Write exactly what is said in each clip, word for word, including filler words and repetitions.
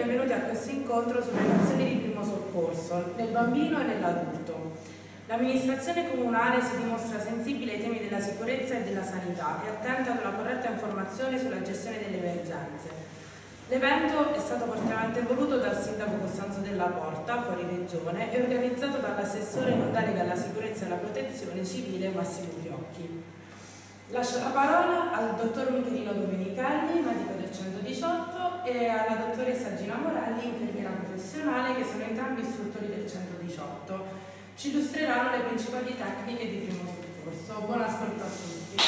benvenuti a questo incontro sulle nozioni di primo soccorso nel bambino e nell'adulto. L'amministrazione comunale si dimostra sensibile ai temi della sicurezza e della sanità e attenta ad una corretta informazione sulla gestione delle emergenze. L'evento è stato fortemente voluto dal sindaco Costanzo della Porta, fuori regione, e organizzato dall'assessore in carica alla sicurezza e alla protezione civile Massimo Fiocchi. Lascio la parola al dottor Michelino Domenichelli, medico del centodiciotto, e alla dottoressa Gina Morelli, infermiera professionale, che sono entrambi istruttori del centodiciotto. Ci illustreranno le principali tecniche di primo soccorso. Buon ascolto a tutti.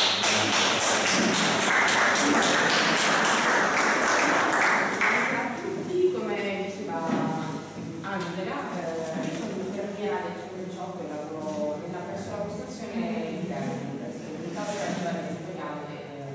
Angela, eh, sono un'infermiera del centodiciotto e lavoro nella presso la postazione interna, l'unità operativa territoriale.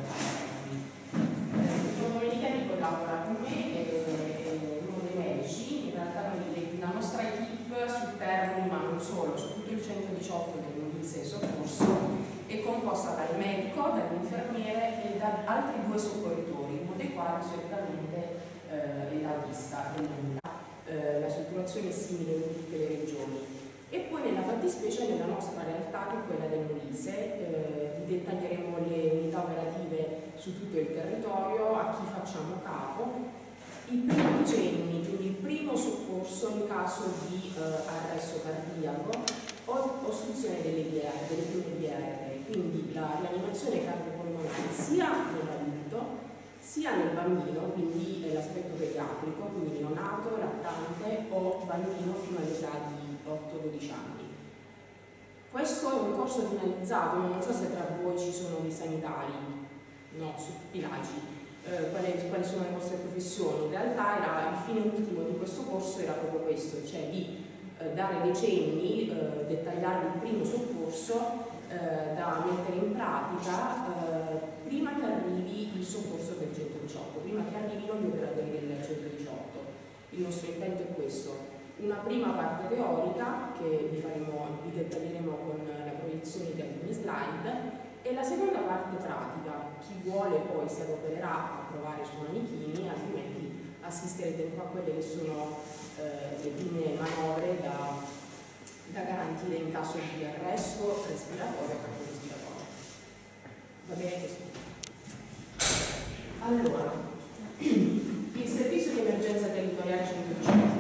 Il dottor Domenichelli collabora con me e uno dei medici. In realtà noi, la nostra equipe sul Termini, ma non solo, su tutto il centodiciotto del Molise Soccorso, è composta dal medico, dall'infermiere e da altri due soccorritori, uno dei quali solitamente eh, è l'autista dell'unità. Eh, la strutturazione è simile in tutte le regioni. E poi nella fattispecie nella nostra realtà, che è quella del Molise, eh, dettaglieremo le unità operative su tutto il territorio, a chi facciamo capo, i primi cenni, quindi il primo soccorso in caso di eh, arresto cardiaco o ostruzione delle vie, delle prime vie aeree, quindi la rianimazione cardiopolmonare sia nell'adulto sia nel bambino, quindi l'aspetto pediatrico, quindi neonato, lattante o bambino fino all'età di otto dodici anni. Questo è un corso finalizzato, non so se tra voi ci sono dei sanitari, no, su tutti i lagi, eh, quali, quali sono le vostre professioni. In realtà era, il fine ultimo di questo corso era proprio questo, cioè di eh, dare dei cenni, eh, dettagliare il primo soccorso eh, da mettere in pratica eh, prima che arrivi il soccorso del centodiciotto, prima che arrivino gli operatori del centodiciotto. Il nostro intento è questo: una prima parte teorica che vi, faremo, vi dettaglieremo con la proiezione di alcune slide, e la seconda parte pratica. Chi vuole poi si adopererà a provare su manichini, altrimenti assisterete a quelle che sono eh, le prime manovre da, da garantire in caso di arresto respiratorio e cardiorespiratorio. Va bene così? Allora, il servizio di emergenza territoriale centodiciotto.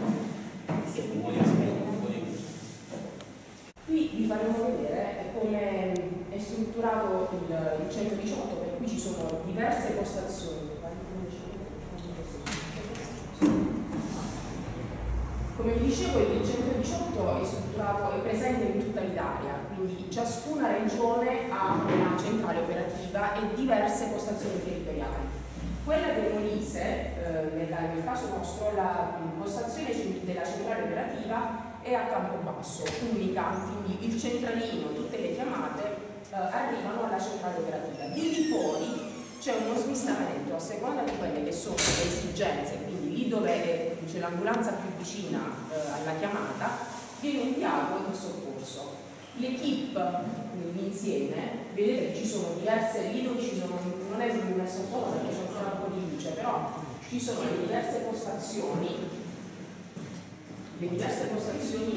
Qui vi faremo vedere come è strutturato il, il centodiciotto, per cui ci sono diverse postazioni. Come vi dicevo, il centodiciotto è strutturato, è presente in tutta l'Italia, quindi ciascuna regione ha una centrale operativa e diverse postazioni territoriali. Quella del Molise, eh, nel caso nostro, la postazione della centrale operativa è a Campobasso, unica, quindi il centralino, tutte le chiamate eh, arrivano alla centrale operativa. Di lì poi c'è uno smistamento a seconda di quelle che sono le esigenze, quindi lì dove c'è l'ambulanza più vicina eh, alla chiamata viene inviato il soccorso. L'equipe nell'insieme, vedete che ci sono diverse, lì dove ci sono, non è messo solo perché c'è ancora un po' di luce, però ci sono le diverse postazioni, le diverse postazioni,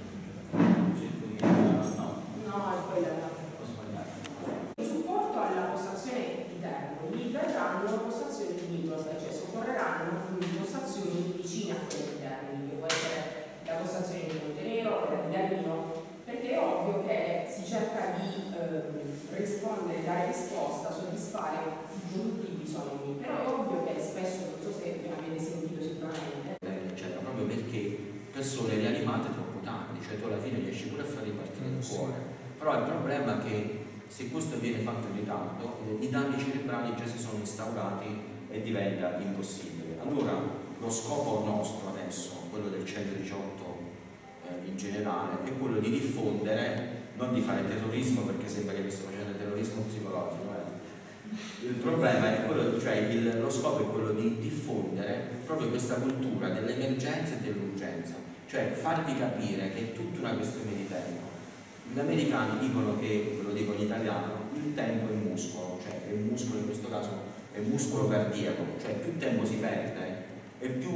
no, è quella là. In supporto alla postazione interna, lì verranno postazioni limitrofe, cioè soccorreranno postazioni vicine a quelle interne, che può essere la postazione di Montenero, quella di Darino, perché è ovvio che si cerca di eh, rispondere, dare risposta, soddisfare tutti i bisogni, però è ovvio che spesso, non so se avete sentito sicuramente, eccetera, proprio perché persone rianimate troppo tardi, cioè tu alla fine riesci pure a far ripartire il cuore, però il problema è che se questo viene fatto in ritardo, i danni cerebrali già si sono instaurati e diventa impossibile. Allora lo scopo nostro adesso, quello del centodiciotto eh, in generale, è quello di diffondere, non di fare terrorismo, perché sembra che stiamo facendo terrorismo psicologico, eh. Il problema è quello, cioè il, lo scopo è quello di diffondere proprio questa cultura dell'emergenza e dell'urgenza, cioè farvi capire che è tutta una questione di tempo. Gli americani dicono che, ve lo dico in italiano, il tempo è muscolo, cioè il muscolo in questo caso è muscolo cardiaco, cioè più tempo si perde e più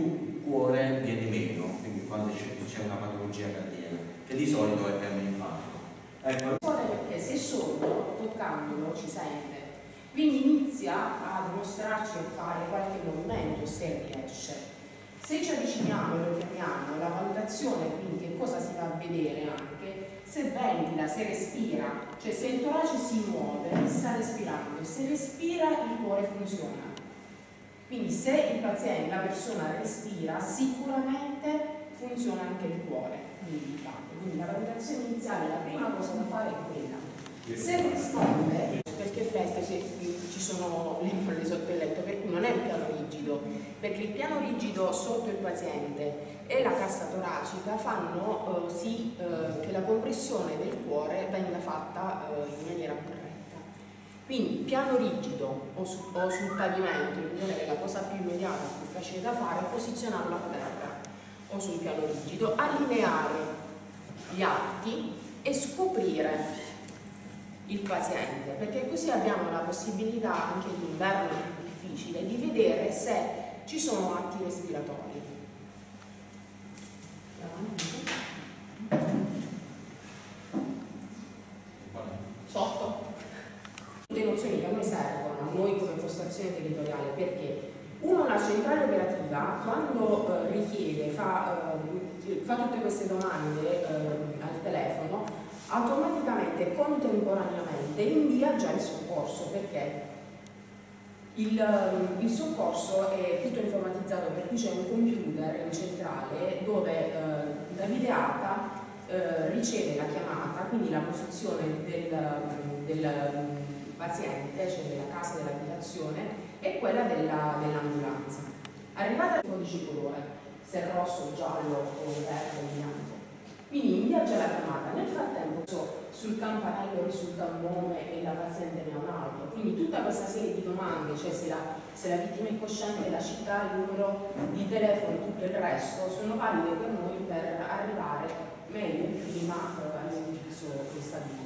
cuore viene meno, quindi quando c'è una patologia cardiaca, che di solito è un infarto. Ecco. Perché se solo toccandolo ci sente, quindi inizia a dimostrarci a fare qualche movimento se riesce. Se ci avviciniamo e lo chiamiamo, la valutazione, quindi che cosa si va a vedere anche, se ventila, se respira, cioè se il torace si muove, sta respirando, se respira il cuore funziona. Quindi se il paziente, la persona respira, sicuramente funziona anche il cuore. Quindi, quindi la valutazione iniziale, la prima cosa da fare è quella. Se risponde, perché flette ci sono le molle sotto il letto, per cui non è un piano rigido, perché il piano rigido sotto il paziente e la cassa toracica fanno eh, sì eh, che la compressione del cuore venga fatta eh, in maniera corretta. Quindi piano rigido o, su, o sul pavimento, in genere la cosa più immediata, più facile da fare, è posizionarlo a terra o sul piano rigido, allineare gli arti e scoprire il paziente, perché così abbiamo la possibilità anche d'inverno più difficile di vedere se ci sono atti respiratori. Sotto. Le nozioni che a noi servono, a noi come impostazione territoriale, perché uno, la centrale operativa, quando eh, richiede, fa, eh, fa tutte queste domande eh, al telefono, automaticamente, contemporaneamente, invia già il soccorso, perché il, il soccorso è tutto informatizzato, per cui c'è un computer in centrale dove eh, la videata eh, riceve la chiamata, quindi la posizione del, del paziente, cioè della casa, dell'abitazione, e quella dell'ambulanza. Dell Arrivata il codice colore, se è rosso, giallo o verde o bianco. Quindi invia già la chiamata, nel frattempo sul campanello risulta un nome e la paziente ne ha un altro, quindi tutta questa serie di domande, cioè se la, se la vittima è cosciente, la città, il numero di telefono e tutto il resto, sono valide per noi per arrivare meglio e prima eh, all'indirizzo che è stabilito.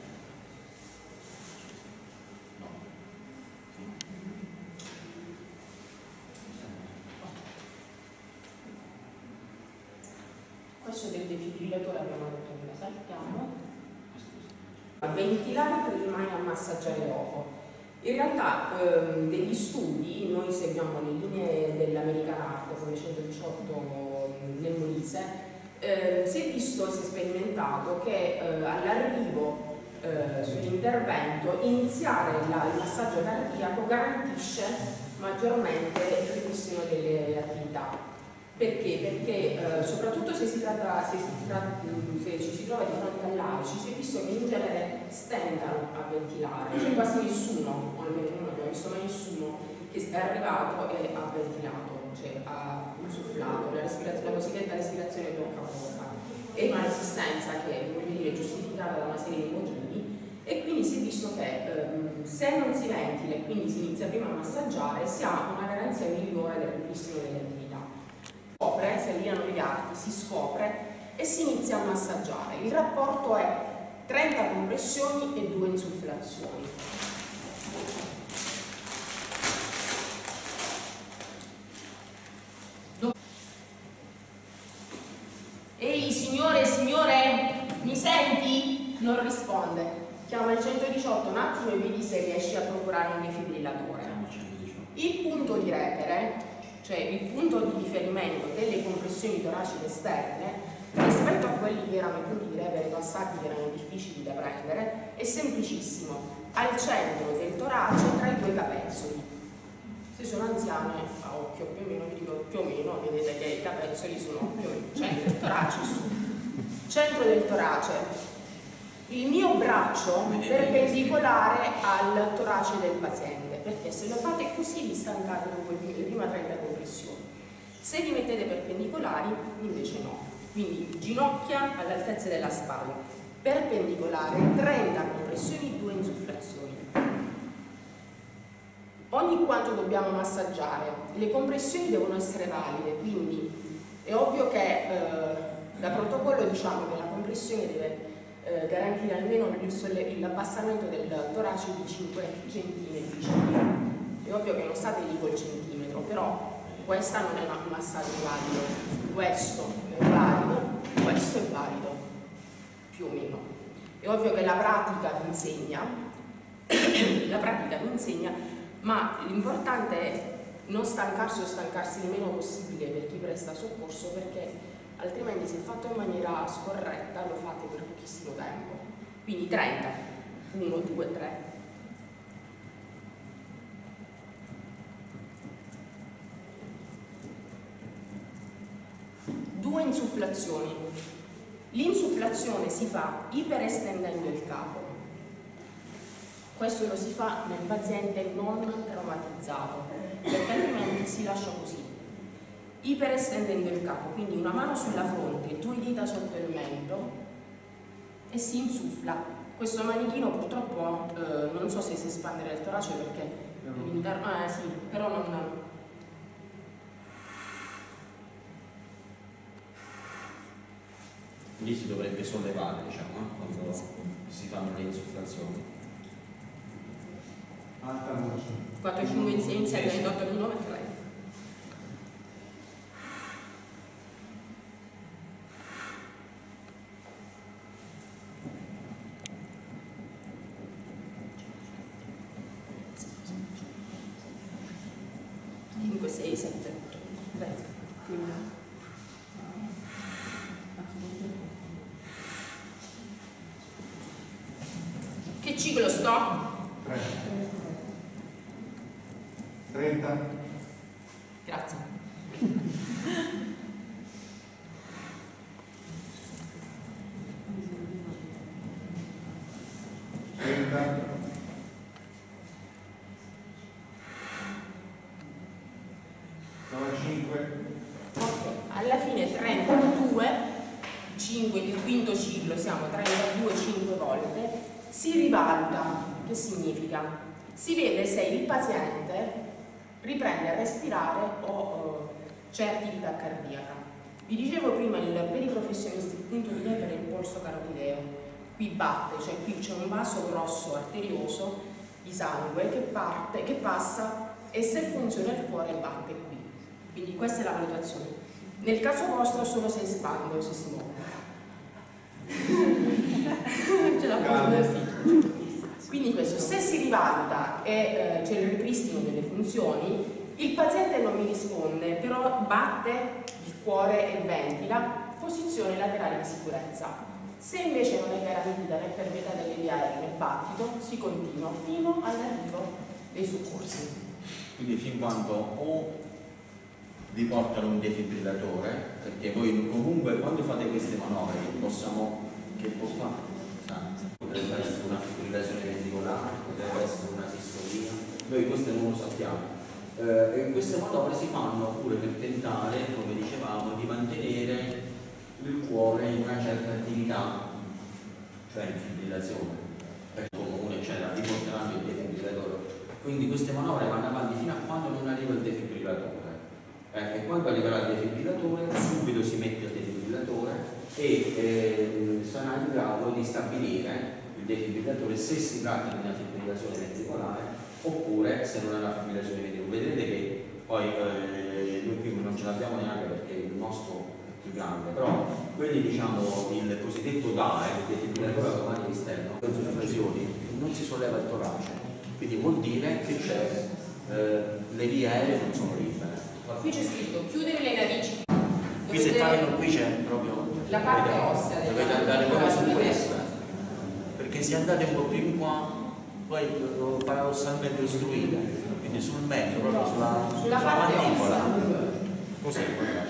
Questo del defibrillatore abbiamo detto che lo saltiamo. A ventilare prima e a massaggiare dopo. In realtà ehm, degli studi, noi seguiamo le linee dell'American Heart come centodiciotto nel Molise, eh, si è visto, si è sperimentato che eh, all'arrivo eh, sull'intervento iniziare la, il massaggio cardiaco garantisce maggiormente il ripristino delle attività. Perché? Perché eh, soprattutto se, si tratta, se, si tratta, se ci si trova di fronte all'A C I, si è visto che in genere stentano a ventilare, cioè quasi nessuno, o almeno non abbiamo visto mai nessuno che è arrivato e ha ventilato, cioè ha insufflato, la, la cosiddetta respirazione bocca a bocca. È una resistenza che è giustificata da una serie di motivi, e quindi si è visto che ehm, se non si ventila e quindi si inizia prima a massaggiare, si ha una garanzia migliore del ripristino delle attività. Si allineano gli arti, si scopre e si inizia a massaggiare. Il rapporto è trenta compressioni e due insufflazioni. Ehi signore, signore, mi senti? Non risponde. Chiama il centodiciotto un attimo e vedi se riesci a procurare un defibrillatore. Il punto di repere, cioè il punto di riferimento delle compressioni toraciche esterne, rispetto a quelli che erano i punti di repere passati che erano difficili da prendere, è semplicissimo, al centro del torace tra i due capezzoli. Se sono anziane, a occhio più o meno, vi dico più o meno, vedete che i capezzoli sono più o meno, centro del torace su. Centro del torace, il mio braccio perpendicolare al torace del paziente, perché se lo fate così vi stancate dopo le prime trenta compressioni. Se vi mettete perpendicolari invece no, quindi ginocchia all'altezza della spalla, perpendicolare, trenta compressioni, due insufflazioni. Ogni quanto dobbiamo massaggiare, le compressioni devono essere valide, quindi è ovvio che eh, da protocollo diciamo che la compressione deve eh, garantire almeno l'abbassamento del torace di cinque centimetri. È ovvio che non state lì col centimetro, però questa non è un massaggio valido, questo è valido, questo è valido, più o meno. È ovvio che la pratica vi insegna, la pratica vi insegna, ma l'importante è non stancarsi o stancarsi il meno possibile per chi presta soccorso, perché altrimenti se fatto in maniera scorretta lo fate per pochissimo tempo. Quindi trenta, uno, due, tre. Due insufflazioni. L'insufflazione si fa iperestendendo il capo. Questo lo si fa nel paziente non traumatizzato, perché altrimenti si lascia così. Iperestendendo il capo, quindi una mano sulla fronte, due dita sotto il mento e si insuffla. Questo manichino purtroppo eh, non so se si espandere il torace perché l'interno, eh sì, però non... Lì si dovrebbe sollevare, diciamo, quando si fanno le insufflazioni. Alta voce. quattro, cinque, sei, sette, ventotto, ventinove, tre. cinque, sei, sette, otto, tre. Che ciclo sto? trenta. Grazie. trenta. cinque. Ok, alla fine trentadue, cinque, il quinto ciclo, siamo trentadue, cinque volte, si rivaluta. Che significa? Si vede se il paziente riprende a respirare o uh, c'è attività cardiaca. Vi dicevo prima, il, per i professionisti il punto di debole è il polso carotideo. Qui batte, cioè qui c'è un vaso grosso arterioso di sangue che parte, che passa, e se funziona il cuore batte qui. Quindi questa è la valutazione. Nel caso vostro solo se espande o se si muove. Ce la può. Quindi questo, se si rivaluta e eh, c'è il ripristino delle funzioni, il paziente non mi risponde, però batte il cuore e ventila, posizione laterale di sicurezza. Se invece non è garantita né per via delle vie aeree né battito, si continua fino all'arrivo dei soccorsi. Quindi fin quando o vi portano un defibrillatore, perché voi comunque quando fate queste manovre possiamo, che può fare? Potrebbe essere una fibrillazione ventricolare, potrebbe essere una sistolia, noi questo non lo sappiamo. Eh, e queste manovre si fanno pure per tentare, come dicevamo, di mantenere il cuore in una certa attività, cioè in fibrillazione, perché comune eccetera, vi porteranno il defibrillatore. Quindi queste manovre vanno avanti fino a quando non arriva il defibrillatore. Eh, e quando arriverà il defibrillatore, subito si mette il defibrillatore e eh, sarà in grado di stabilire il defibrillatore se si tratta di una fibrillazione ventricolare oppure se non è una fibrillazione ventricolare. Vedrete che poi eh, noi qui non ce l'abbiamo neanche perché il nostro è più grande, però quelli, diciamo, il cosiddetto D A E, il defibrillatore automatico esterno, con insufflazioni non si solleva il torace, quindi vuol dire che c'è eh, le vie aeree non sono libere. Qui c'è scritto chiudere le narici. Qui se fanno qui c'è proprio la parte ossea, dovete andare proprio su questa, perché se andate un po' più in qua poi paradossalmente ostruite, quindi sul mezzo, proprio sulla, sulla sulla parte mandibola. ossea. Così,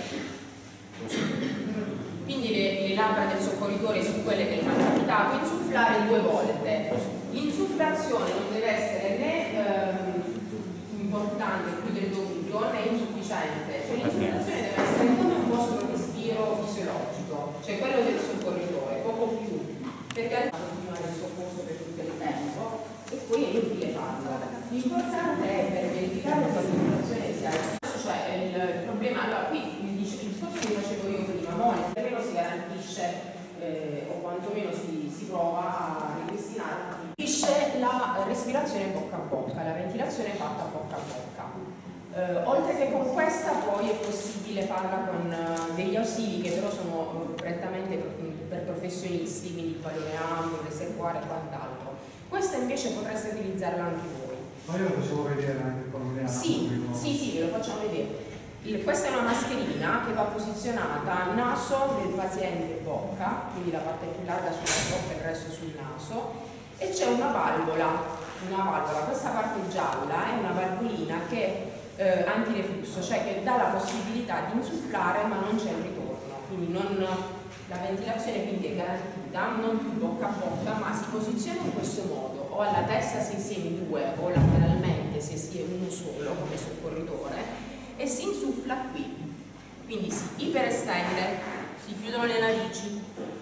così. Quindi le, le labbra del soccorritore su quelle che hanno capitato, insufflare due volte. L'insufflazione non deve essere né ehm, importante più del dovuto né insufficiente, cioè l'insufflazione deve essere come un vostro respiro fisiologico, cioè quello del soccorritore, poco più, perché continuare il soccorso per tutto il tempo e poi è inutile farlo. L'importante è per verificare che la circolazione sia, cioè il, il problema, allora qui mi dice il discorso che facevo io prima, molto almeno si garantisce eh, o quantomeno si, si prova a ripristinare la respirazione bocca a bocca, la ventilazione fatta bocca a bocca. Eh, oltre che con questa poi è possibile farla con uh, degli ausili che però sono uh, prettamente per professionisti, quindi il pallone ampio, il reservoir e quant'altro. Questa invece potreste utilizzarla anche voi. Ma io lo facevo vedere anche il pallone ampio. Sì, sì, sì, ve lo facciamo vedere. Il, questa è una mascherina che va posizionata naso del paziente e bocca, quindi la parte più larga sulla bocca e il resto sul naso, e c'è una valvola, una valvola, questa parte gialla è una valvolina che Eh, antireflusso, cioè che dà la possibilità di insufflare ma non c'è il ritorno, quindi non, la ventilazione quindi è garantita, non più bocca a bocca, ma si posiziona in questo modo, o alla testa se si è in due o lateralmente se si è uno solo come soccorritore, e si insuffla qui, quindi si iperestende, si chiudono le narici,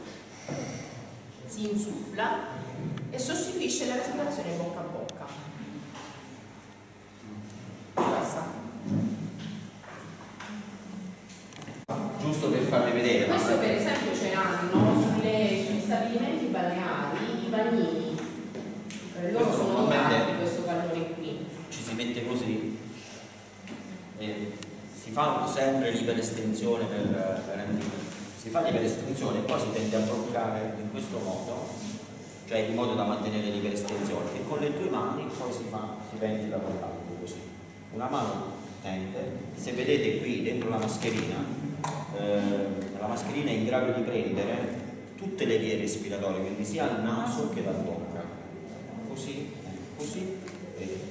si insuffla e sostituisce la respirazione bocca a bocca. Giusto per farvi vedere. Questo per esempio ce l'hanno sugli stabilimenti balneari, i bagnini, eh, loro Questo sono dotati di questo pallone qui. Ci si mette così, e si fa sempre l'iperestensione per, per si fa l'iperestensione e poi si tende a bloccare in questo modo, cioè in modo da mantenere l'iperestensione, e con le due mani poi si fa, si ventila con l'altro così. Una mano tende, se vedete qui dentro la mascherina, eh, la mascherina è in grado di prendere tutte le vie respiratorie, quindi sia il naso che la bocca, così, così, e,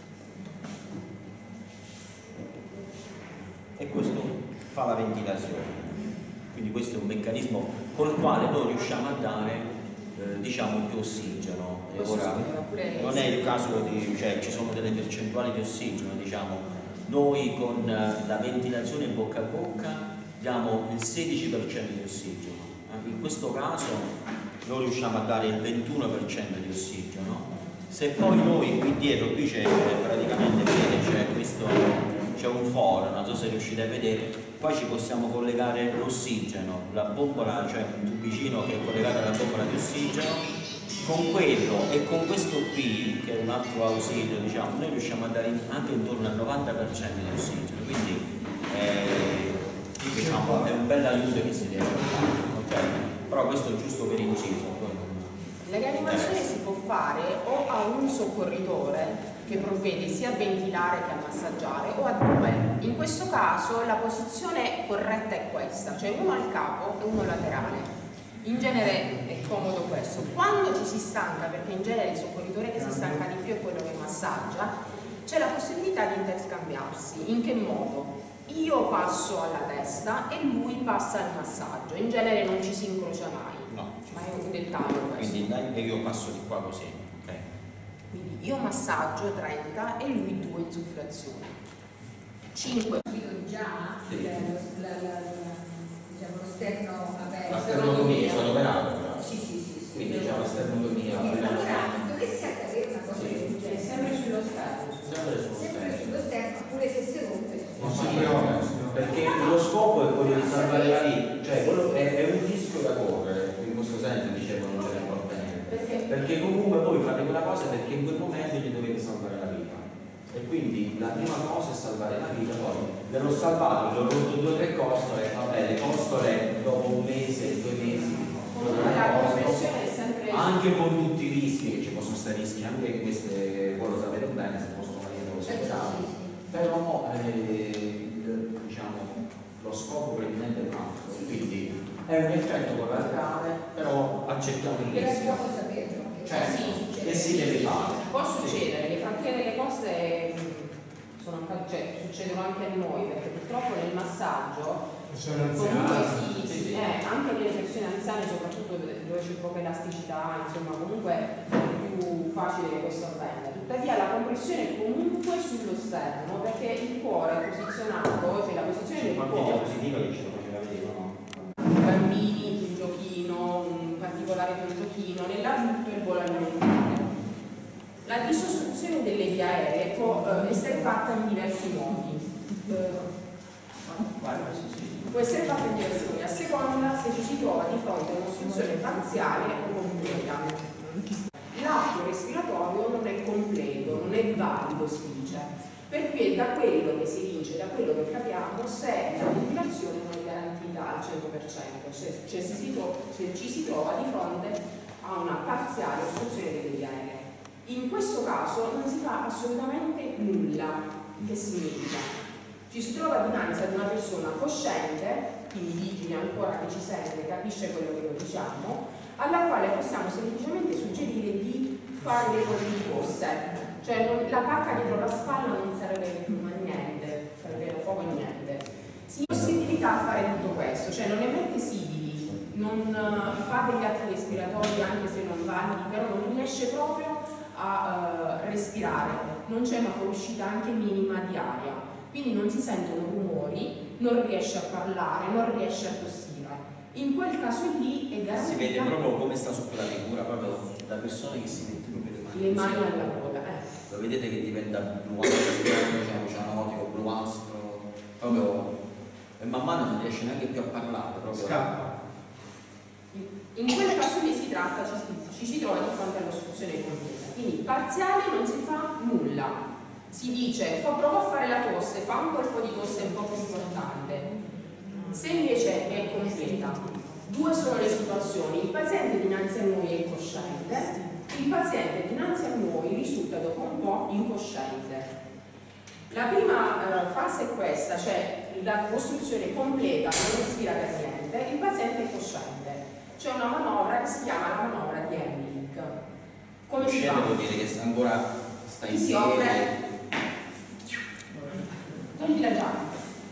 e questo fa la ventilazione. Quindi questo è un meccanismo col quale noi riusciamo a dare eh, diciamo più ossigeno. E ora non è il caso di, cioè ci sono delle percentuali di ossigeno, diciamo noi con la ventilazione bocca a bocca diamo il sedici per cento di ossigeno, in questo caso noi riusciamo a dare il ventuno per cento di ossigeno. Se poi noi qui dietro, qui c'è praticamente, vedete, c'è questo, c'è un foro, non so se riuscite a vedere, poi ci possiamo collegare l'ossigeno, la bombola, cioè un tubicino che è collegato alla bombola di ossigeno, con quello e con questo qui, che è un altro ausilio, diciamo, noi riusciamo a dare anche intorno al novanta per cento di ossigeno, quindi eh, diciamo, è un bel aiuto che si deve fare, okay? Però questo è giusto per inciso. La rianimazione si può fare o a un soccorritore che provvede sia a ventilare che a massaggiare, o a due. In questo caso la posizione corretta è questa, cioè uno al capo e uno laterale. In genere è comodo questo. Quando ci si stanca, perché in genere il soccorritore che si stanca di più è quello che massaggia, c'è la possibilità di interscambiarsi. In che modo? Io passo alla testa e lui passa al massaggio. In genere non ci si incrocia mai. No. Ma è un dettaglio questo. Quindi dai, io passo di qua così. Okay. Quindi io massaggio trenta e lui due insufflazioni. cinque. Già Sì. la, la, la, diciamo, lo sterno aperto. La sternotomia, sono operato. Sì, sì, sì, sì. Quindi c'è una sternotomia. Allora, dovessi accadere una cosa Sì. del genere, Sempre sullo sterno. Sempre sullo sempre sterno. sullo sterno, pure se si rompe. Non si preoccupa. Perché lo scopo è quello di salvare la vita, cioè quello è, è un rischio da correre, in questo senso dicevo non ce ne importa niente. Perché? Perché comunque voi fate quella cosa perché in quel momento gli dovete salvare la vita. E quindi la prima cosa è salvare la vita, poi dello salvato, gli ho rotto due o tre costole, vabbè, le costole dopo un mese, due mesi, Comunque la compressione è sempre. anche con tutti i rischi, che ci possono stare rischi, anche queste, voi lo sapete bene, se possono venire ospedali. Però eh, diciamo, lo scopo praticamente è un altro, quindi è un effetto collaterale, però accettiamo il Però si rischio. può saperlo. Cioè, sì, succede. e si deve fare. Può succedere, le franchiere delle coste mh, sono, cioè, succedono anche a noi, perché purtroppo nel massaggio comunque sì, sì, sì. Eh, anche nelle persone anziane, soprattutto dove c'è poca elasticità, insomma, comunque è più facile che questo avvenga. Tuttavia la compressione è comunque sullo sterno, perché il cuore è posizionato, cioè la posizione C'è del qualche cuore. diapositiva che ce lo faceva vedere, no? I bambini, un giochino, un particolare di un giochino, nell'adulto il volo alimentare. La disostruzione delle vie aeree può eh, essere fatta in diversi modi. Eh, può essere fatta in diversi modi, a seconda se ci si trova di fronte a un'ostruzione parziale o completa. L'atto respiratorio non è completo, non è valido, si dice. Per cui è da quello che si evince, da quello che capiamo, se la ventilazione non è garantita al cento per cento, cioè, cioè se, si tro se ci si trova di fronte a una parziale ostruzione delle vie aeree. In questo caso non si fa assolutamente nulla. Che significa? Ci si trova dinanzi ad una persona cosciente, quindi vigile ancora, che ci sente, capisce quello che lo diciamo, alla quale possiamo semplicemente suggerire di fare le cose di forse. Cioè non, la pacca dietro la spalla non serve a niente, serve a poco e niente. Si ha possibilità a fare tutto questo, cioè non emette sibili, non uh, fa degli atti respiratori anche se non validi, però non riesce proprio a uh, respirare, non c'è una fuoriuscita anche minima di aria, quindi non si sentono rumori, non riesce a parlare, non riesce a tossire. In quel caso lì è garantita. Si vede proprio come sta sotto la figura, proprio da persone che si mettono per le mani. Le mani alla gola, eh. Lo vedete che diventa bluastro, diciamo cianotico, bluastro, proprio, e man mano non riesce neanche più a parlare, proprio. Scappa. In quel caso lì si tratta, ci, ci si trova di fronte all'ostruzione completa. Quindi parziale non si fa nulla. Si dice, fa, prova a fare la tosse, fa un colpo di tosse un po' più importante. Se invece è completa, due sono le situazioni: il paziente dinanzi a noi è incosciente, il paziente dinanzi a noi risulta dopo un po' incosciente. La prima eh, fase è questa, cioè la costruzione completa, non respira per niente, il paziente è cosciente. C'è una manovra che si chiama la manovra di Heimlich. Come si fa? Vuol dire che ancora sta in si piedi. offre? Togli la giacca.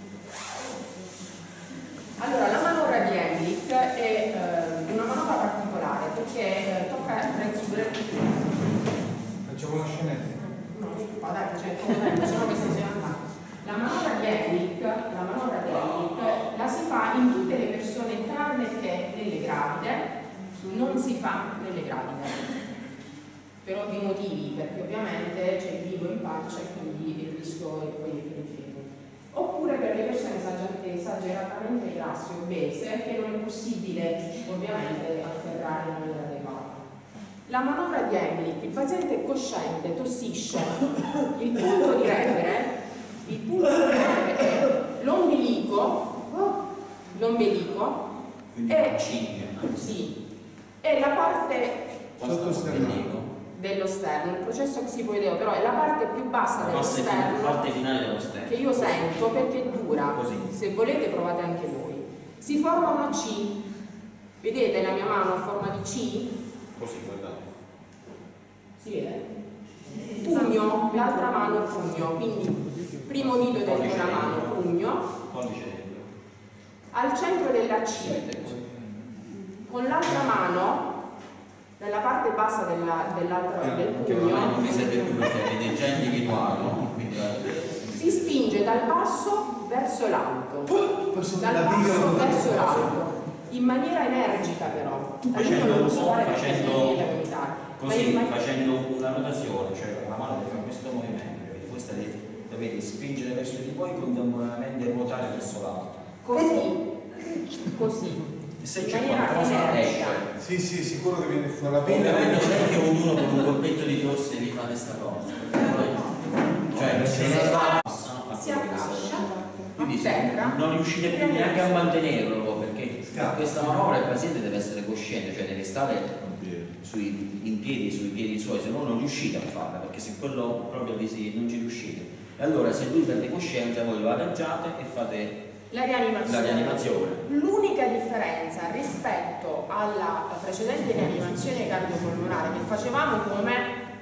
Allora, la manovra di Heimlich è eh, una manovra particolare perché eh, tocca raggiungere. Facciamo una scenetta. No, ma dai, c'è come sennò questa si andata. La manovra di Heimlich, la manovra di Heimlich la si fa in tutte le persone tranne che nelle gravide, non si fa nelle gravide. Per ovvi motivi, perché ovviamente c'è il vivo in pancia e quindi il rischio è poi per il feto. Oppure per le persone esageratamente grasse o obese, che non è possibile ovviamente afferrare in maniera adeguata. La manovra di Heimlich, il paziente è cosciente, tossisce, il punto di rendere, il punto di rendere è l'ombelico, l'ombelico è, sì, è la parte dello sterno, il processo xifoideo però è la parte più bassa dello sterno, la parte finale dello sterno, che io sento perché è dura. Così. Se volete provate anche voi. Si forma una C, vedete la mia mano a forma di C? Così, guardate. Si vede? Pugno, l'altra mano pugno, quindi primo dito dentro la mano, pugno, al centro della C, con l'altra mano nella parte bassa dell'altra dell del pugno non mi serve più perché avete già individuato, quindi si spinge dal basso verso l'alto, dal la basso verso l'alto, in maniera energica però, facendo un po', facendo così, ma facendo una rotazione, cioè la mano che fa questo movimento, questa dovete spingere verso di voi, contemporaneamente ruotare verso l'alto. Così, così. Se c'è qualcosa esce. Sì, sì, sicuro che viene fuori la Ovviamente pena. non è che ognuno con un colpetto di tosse vi fa questa cosa. Cioè se ne fa si accascia, quindi terra, non riuscite più neanche a mantenerlo perché Scappa. questa manovra il paziente deve essere cosciente, cioè deve stare sui, in piedi, sui piedi suoi, se no non riuscite a farla, perché se quello proprio vi si, non ci riuscite. E allora se lui perde coscienza voi lo adagiate e fate la rianimazione. la rianimazione. L'unica differenza rispetto alla precedente rianimazione cardiopolmonare che facevamo come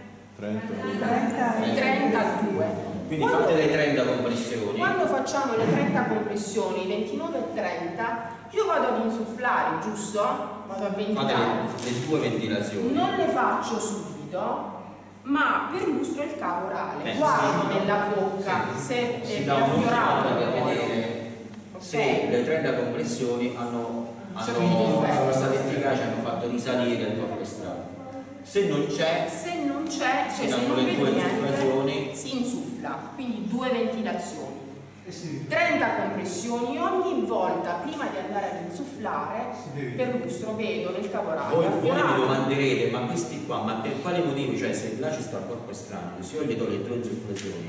trentadue. Quindi quando, fate le trenta compressioni. Quando facciamo le trenta compressioni, ventinove e trenta, io vado ad insufflare, giusto? Vado a Fate ventilare. le, le due ventilazioni. Non le faccio subito, ma perlustro il cavo orale, Eh, guardo sì. nella bocca se Si è dà un'occhiata per raffiorato. vedere se le trenta compressioni hanno, hanno, sono state efficaci, hanno fatto risalire il corpo esterno. Se non c'è, Se non c'è, cioè si se danno non le vedo due niente, insufflazioni. si insuffla, quindi due ventilazioni. Eh sì. trenta compressioni ogni volta prima di andare ad insufflare, Si deve. perlustro, vedo nel cavo orale Voi, voi mi raffiorato. domanderete, ma questi qua, ma per quale motivo? Cioè se là ci sta il corpo estraneo, se io gli do le due insufflazioni,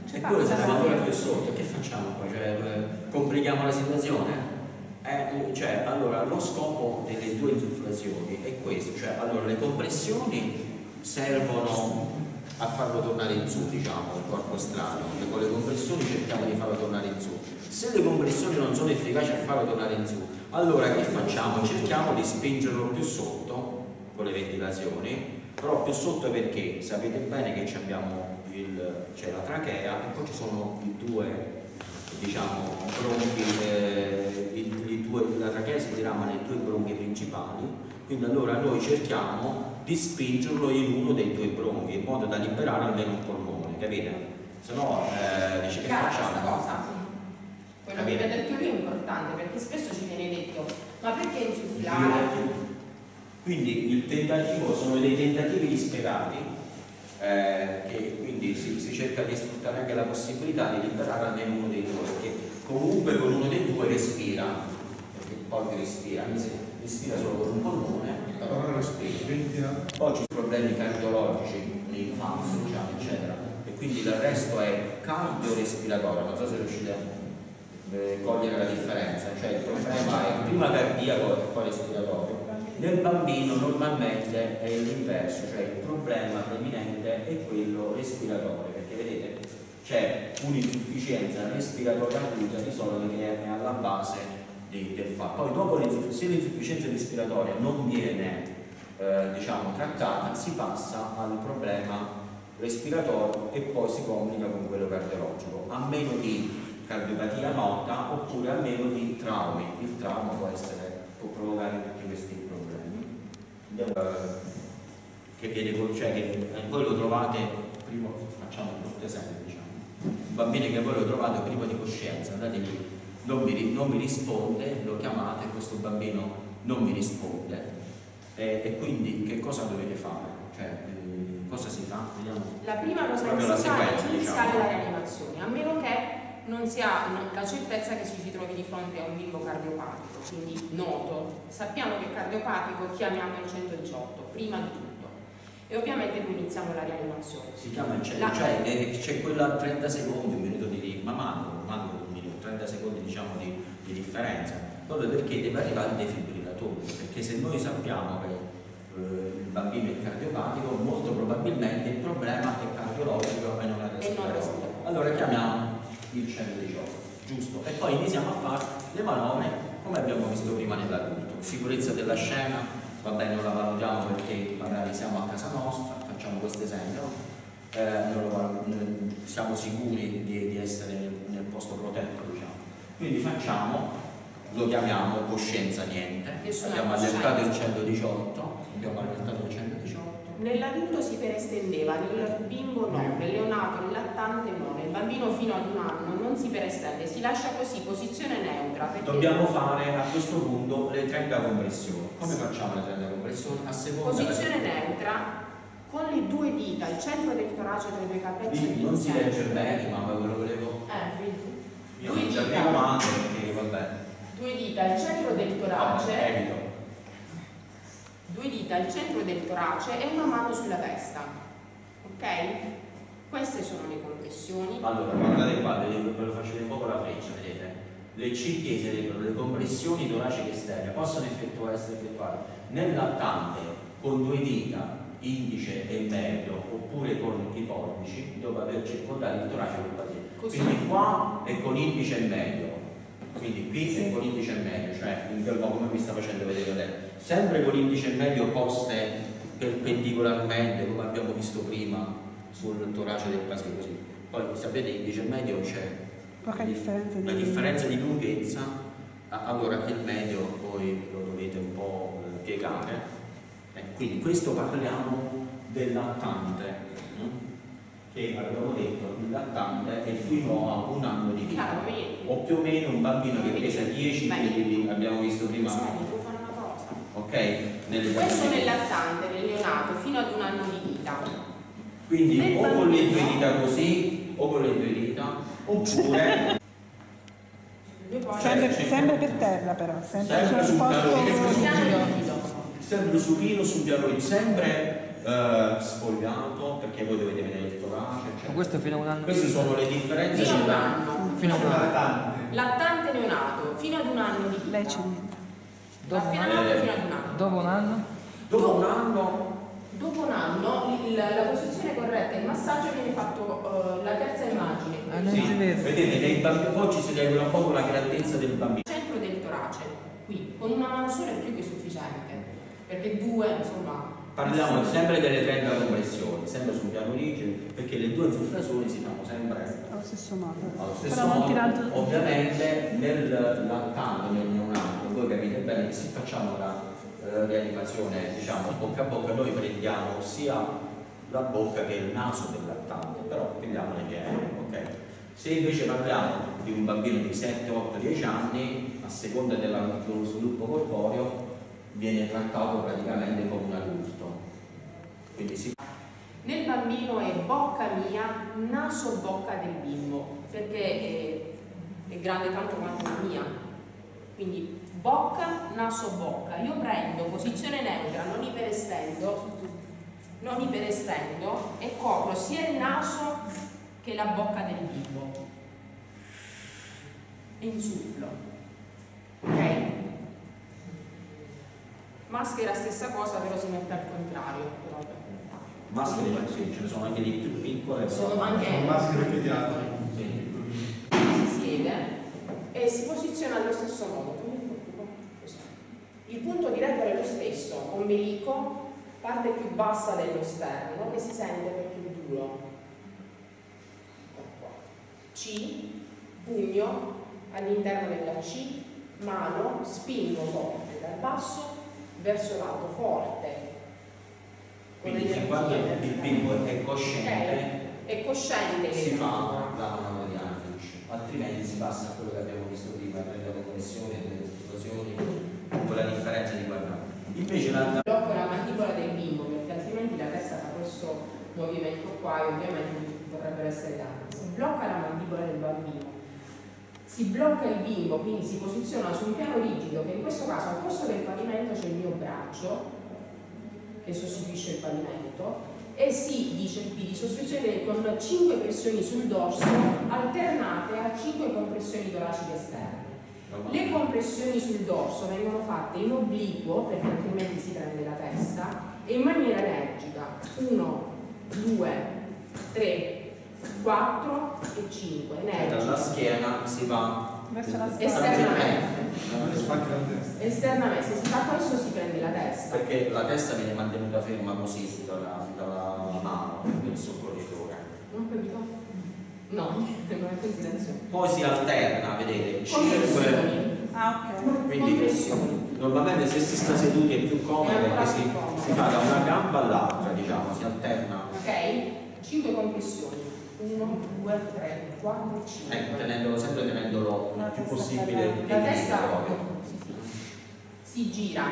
Eppure se siamo ancora più sotto, che facciamo qua? Cioè, complichiamo la situazione? Eh, cioè, allora, lo scopo delle due insufflazioni è questo, cioè, allora, le compressioni servono a farlo tornare in su, diciamo, il corpo estraneo, e con le compressioni cerchiamo di farlo tornare in su. Se le compressioni non sono efficaci a farlo tornare in su, allora che facciamo? Cerchiamo di spingerlo più sotto con le ventilazioni, però più sotto perché sapete bene che abbiamo c'è la trachea e poi ci sono i due, diciamo, bronchi, eh, i, i due, la trachea si dirama nei due bronchi principali, quindi allora noi cerchiamo di spingerlo in uno dei due bronchi in modo da liberare almeno un polmone, capite? Se no eh, dice che facciamo? Cosa? Quello che vi ho detto lui è importante, perché spesso ci viene detto ma perché insufflare? Quindi il tentativo, sono dei tentativi disperati, eh, che quindi si, si cerca di sfruttare anche la possibilità di liberare almeno uno dei due, perché comunque con uno dei due respira, perché poi respira, anche se respira solo con un polmone, però non respira. Poi ci sono problemi cardiologici, l'infanzia, diciamo, eccetera, e quindi il resto è cardiorespiratorio, non so se riuscite a eh, cogliere la differenza, cioè il problema è prima cardiaco e poi respiratorio. Nel bambino normalmente è l'inverso, cioè il problema preminente è quello respiratorio, perché vedete c'è un'insufficienza respiratoria acuta di solito che è alla base di, del fatto. Poi dopo se l'insufficienza respiratoria non viene eh, diciamo, trattata, si passa al problema respiratorio e poi si complica con quello cardiologico, a meno di cardiopatia nota oppure a meno di traumi. Il trauma può, essere, può provocare tutti questi problemi. Che viene col, cioè che voi lo trovate prima, facciamo un brutto esempio, diciamo, un bambino che voi lo trovate prima di coscienza, andategli, non vi, non vi risponde, lo chiamate, questo bambino non vi risponde, e, e quindi che cosa dovete fare? Cioè, eh, cosa si fa? Vediamo. La prima cosa che si fa è iniziare diciamo. la rianimazione, a meno che non si ha la certezza che si si trovi di fronte a un bimbo cardiopatico, quindi noto. Sappiamo che è cardiopatico, chiamiamo il centodiciotto, prima di tutto. E ovviamente poi iniziamo la rianimazione. Si chiama il centodiciotto, cioè eh, c'è quella trenta secondi, un minuto di, ma manco, manco un minuto, trenta secondi diciamo di, di differenza, proprio perché deve arrivare il defibrillatore, perché se noi sappiamo che eh, il bambino è cardiopatico, molto probabilmente il problema è cardiologico e non è respiratorio. Allora chiamiamo il centodiciotto, giusto? E poi iniziamo a fare le manovre come abbiamo visto prima nell'adulto. Sicurezza della scena, va bene, non la valutiamo perché magari siamo a casa nostra, facciamo questo esempio, eh, non siamo sicuri di, di essere nel, nel posto protetto, diciamo. Quindi facciamo, lo chiamiamo coscienza niente, abbiamo allertato il centodiciotto, abbiamo allertato il centodiciotto. Nell'adulto si perestendeva, nel bimbo no, nel neonato, nel lattante no, nel bambino fino ad un anno non si perestende, si lascia così, posizione neutra. Dobbiamo fare a questo punto le trenta compressioni. Come facciamo le trenta compressioni? A seconda posizione neutra, con le due dita, il centro del torace tra i due capezzoli. Non si legge bene, ma ve lo volevo... Eh, vedi. Io non ci abbiamo mano perché vabbè. Due dita, il centro del torace. Vabbè, due dita al centro del torace e una mano sulla testa, ok? Queste sono le compressioni. Allora, guardate qua, vedete, ve lo faccio un po' con la freccia, vedete? Le C T sarebbero le compressioni toraciche esterne, possono effettuare, essere effettuate nel lattante con due dita, indice e medio, oppure con i pollici, dopo aver circondato il torace col paziente. Quindi qua è con indice e medio. Quindi qui è con l'indice medio, cioè come vi sta facendo vedere adesso, sempre con l'indice medio poste perpendicolarmente, come abbiamo visto prima sul torace del paziente, così. Poi sapete l'indice medio c'è poca differenza di, una differenza di lunghezza, allora il medio poi lo dovete un po' piegare. Eh, quindi questo parliamo del lattante. Che abbiamo detto il lattante è fino a un anno di vita, claro, o più o meno un bambino che pesa dieci chili, abbiamo visto prima. Senti, può fare una cosa. Ok? Nelle questo nel lattante, nel neonato, fino ad un anno di vita. Quindi nel o bambino, con le due dita così, o con le due dita, oppure sempre, sempre per terra però, sempre, sempre sul posto piano sempre supino sul piano, sempre eh, sfogliato, perché voi dovete vedere il torace, eccetera. Ma questo fino a un anno? Queste sono le differenze. Fino a un anno. Fino a un anno. Lattante. Lattante neonato, fino ad un anno di vita. Lei c'è niente. Dopo un Appena anno? nato fino ad un anno. Dopo un anno? Dopo un anno Dopo un anno il- la posizione corretta e il massaggio viene fatto eh, la terza immagine. Ah, non sì, si vede. vedete, nei bambini oggi si regola un po' con la grandezza del bambino. Centro del torace, qui, con una mano sola è più che sufficiente, perché due, insomma... Parliamo sempre delle trenta compressioni, sempre sul piano origine, perché le due infiltrazioni si fanno sempre Allo stesso modo. allo stesso Però non modo. tirato. Ovviamente nel lattante, nel neonato, voi capite bene che se facciamo la eh, rianimazione, diciamo, bocca a bocca, noi prendiamo sia la bocca che il naso del lattante, però prendiamo le piene, ok? Se invece parliamo di un bambino di sette, otto, dieci anni, a seconda della- dello sviluppo corporeo, viene trattato praticamente come un adulto. Quindi si Nel bambino è bocca mia, naso bocca del bimbo, perché è, è grande tanto quanto la mia. Quindi bocca, naso, bocca. Io prendo posizione neutra, non iperestendo, non iperestendo e copro sia il naso che la bocca del bimbo. E insufflo. Ok? Maschera stessa cosa, però si mette al contrario. Però al contrario. maschere, sì, ce ne sono anche di più piccole, però Sono anche Sono maschere pediatriche. sì. si siede e si posiziona allo stesso modo. Così. Il punto di regola è lo stesso, ombelico, parte più bassa dello sterno, che si sente perché è duro. C, pugno all'interno della C, mano, spingo forte dal basso verso l'alto, forte. Quindi fin quando il bimbo è cosciente, è cosciente si che fa la manovriatrice, altrimenti si passa a quello che abbiamo visto prima, prende la connessione delle situazioni, con la differenza di guardare. Invece la blocco la mandibola del bimbo, perché altrimenti la testa fa questo movimento qua e ovviamente potrebbero essere danni. Si blocca la mandibola del bambino, si blocca il bimbo, quindi si posiziona su un piano rigido, che in questo caso al posto del pavimento c'è il mio braccio che sostituisce il pavimento, e si dice di sostituire con cinque pressioni sul dorso alternate a cinque compressioni toraciche esterne. Le compressioni sul dorso vengono fatte in obliquo, perché altrimenti si prende la testa, e in maniera energica. uno, due, tre, quattro e cinque. dalla schiena si va Verso la Esternamente. Esternamente. Esternamente, se si fa questo si prende la testa. perché la testa viene mantenuta ferma così dalla, dalla mano del soccorritore. Non ho capito? No, non è considerazione. Poi si alterna, vedete, cinque. Compressioni. Ah, ok. Quindi Compressioni. normalmente se si sta seduti è più comodo È ancora perché si, più comodo. si fa da una gamba all'altra, diciamo, si alterna. Ok? cinque compressioni. uno, due, tre, quattro, cinque. Ecco, tenendolo sempre tenendolo il più possibile La testa equilibrato. si gira.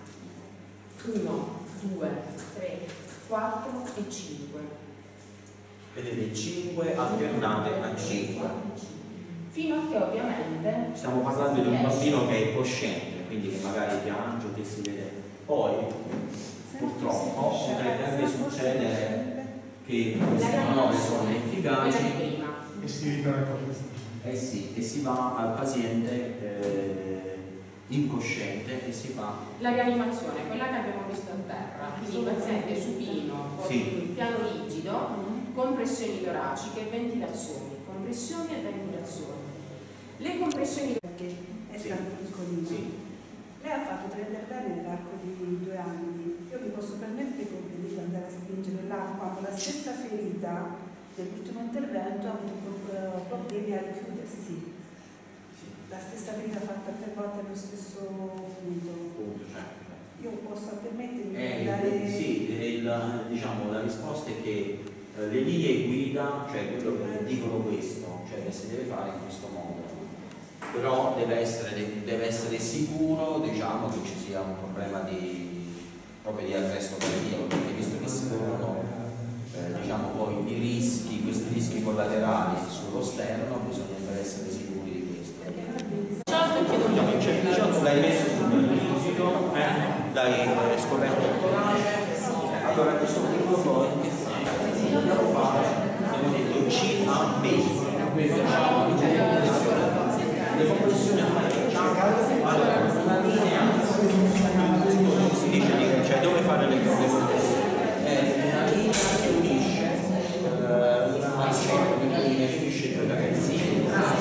uno, due, tre, quattro e cinque. Vedete, cinque alternate a cinque. Fino a che ovviamente Stiamo parlando di un bambino che è cosciente, quindi che magari piange, che si vede. Poi, purtroppo, potrebbe anche succedere che queste manovre sono quella efficaci. di prima. E si libera il corpo. Eh sì, e si va al paziente eh, incosciente e si fa. La rianimazione, quella che abbiamo visto a terra, quindi il paziente supino, con Sì. il piano rigido, compressioni toraciche e ventilazioni, compressioni e ventilazioni. Le compressioni Perché è Sì. stato piccolino. Sì. Lei ha fatto tre interventi nell'arco di due anni. Io mi posso permettere di andare a spingere là quando la stessa ferita dell'ultimo intervento ha avuto pro- problemi a richiudersi. La stessa ferita fatta tre volte allo stesso punto. Punto, certo. Io posso permettermi di Eh, dare... sì, il- diciamo, la risposta è che eh, le linee guida, cioè quello che dicono questo, cioè che si deve fare in questo modo, però deve essere, deve essere sicuro, diciamo, che ci sia un problema di, proprio di arresto cardiaco, perché visto che si corrono eh, diciamo, poi i rischi, questi rischi collaterali sullo sterno, bisogna essere sicuri di questo. Ciao, chiedo un Cioè, diciamo, l'hai messo sul rigido, eh? L'hai scoperto il torace, Allora, questo primo poi che fa? Dobbiamo fare, abbiamo detto C A B. Le compressioni allora, una linea, si dice, cioè dove fare le compressioni? È una linea che unisce uh, una serie, una linea che unisce due ragazzini.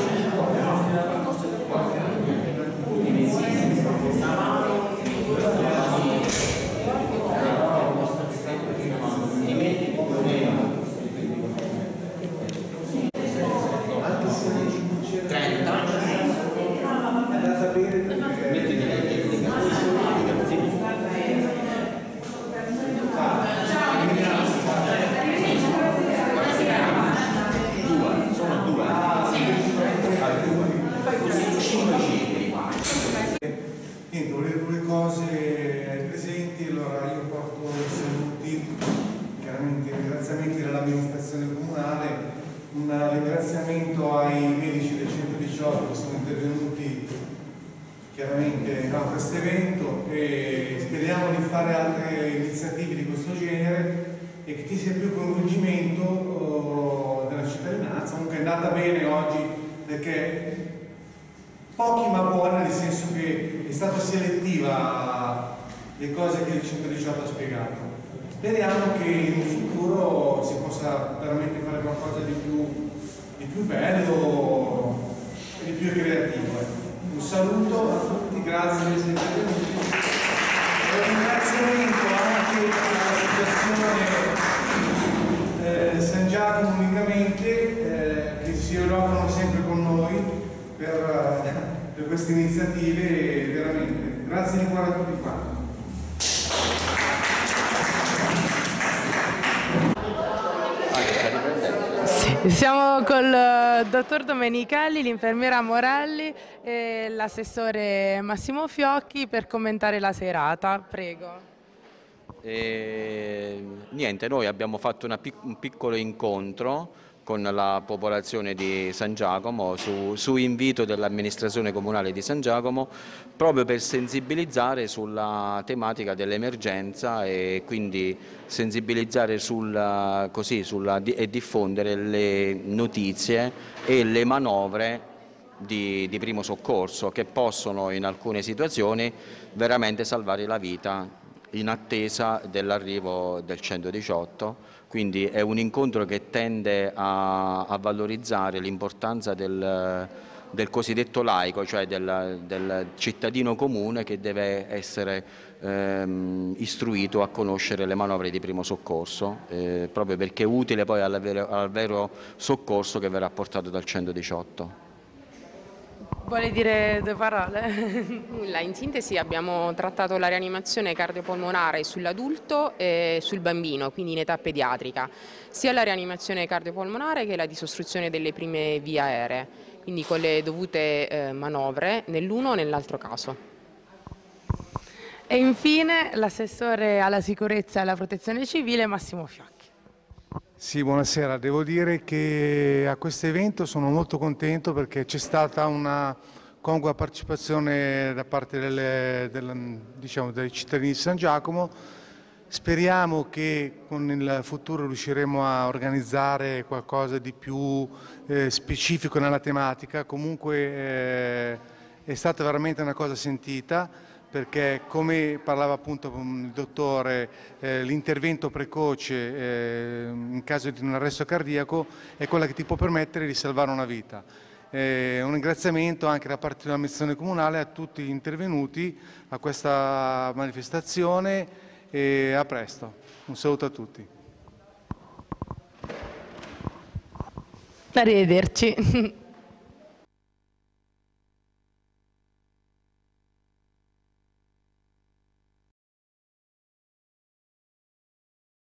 Un ringraziamento ai medici del centodiciotto che sono intervenuti chiaramente a questo evento e speriamo di fare altre iniziative di questo genere e che ci sia più coinvolgimento oh, della cittadinanza. Comunque è andata bene oggi perché pochi ma buoni, nel senso che è stata selettiva le cose che il centodiciotto ha spiegato. Speriamo che in futuro si possa veramente fare qualcosa di più, di più bello e di più creativo. Un saluto a tutti, grazie di essere venuti. E un ringraziamento anche all'associazione eh, San Giacomo unicamente, eh, che si erogano sempre con noi per, eh, per queste iniziative, veramente. Grazie di cuore a tutti quanti. Siamo col dottor Domenichelli, l'infermiera Morelli e l'assessore Massimo Fiocchi per commentare la serata. Prego. E, niente, noi abbiamo fatto una pic un piccolo incontro con la popolazione di San Giacomo su, su invito dell'amministrazione comunale di San Giacomo, proprio per sensibilizzare sulla tematica dell'emergenza e quindi sensibilizzare sulla, così, sulla, e diffondere le notizie e le manovre di, di primo soccorso che possono in alcune situazioni veramente salvare la vita in attesa dell'arrivo del centodiciotto. Quindi è un incontro che tende a, a valorizzare l'importanza del, del cosiddetto laico, cioè del, del cittadino comune che deve essere ehm, istruito a conoscere le manovre di primo soccorso, eh, proprio perché è utile poi al vero, al vero soccorso che verrà portato dal centodiciotto. Vuole dire due parole? Nulla, in sintesi abbiamo trattato la rianimazione cardiopolmonare sull'adulto e sul bambino, quindi in età pediatrica, sia la rianimazione cardiopolmonare che la disostruzione delle prime vie aeree, quindi con le dovute eh, manovre nell'uno o nell'altro caso. E infine l'assessore alla sicurezza e alla protezione civile Massimo Fiocchi. Sì, buonasera. Devo dire che a questo evento sono molto contento perché c'è stata una congrua partecipazione da parte delle, delle, diciamo, dei cittadini di San Giacomo. Speriamo che con il futuro riusciremo a organizzare qualcosa di più eh, specifico nella tematica. Comunque eh, è stata veramente una cosa sentita, perché come parlava appunto il dottore, eh, l'intervento precoce eh, in caso di un arresto cardiaco è quella che ti può permettere di salvare una vita. Eh, un ringraziamento anche da parte dell'amministrazione comunale a tutti gli intervenuti a questa manifestazione e a presto. Un saluto a tutti. Arrivederci.